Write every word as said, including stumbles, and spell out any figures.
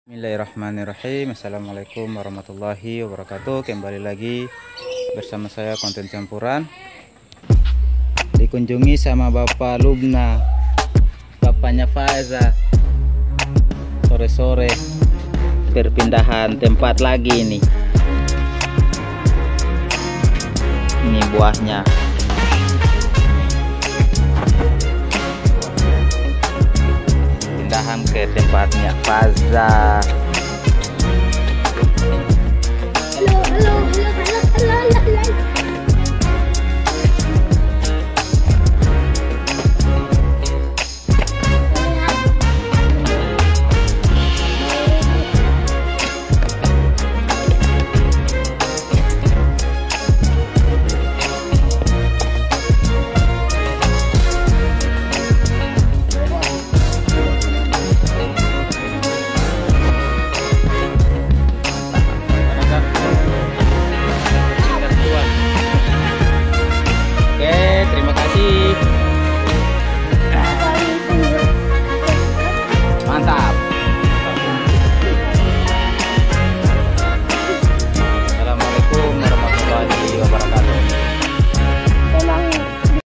Bismillahirrahmanirrahim. Assalamualaikum warahmatullahi wabarakatuh. Kembali lagi bersama saya konten campuran. Dikunjungi sama Bapak Lubna, bapaknya Faza. Sore-sore perpindahan tempat lagi ini. Ini buahnya. Pindahan ke tempatnya Faza. Halo, halo, halo, halo, halo, halo.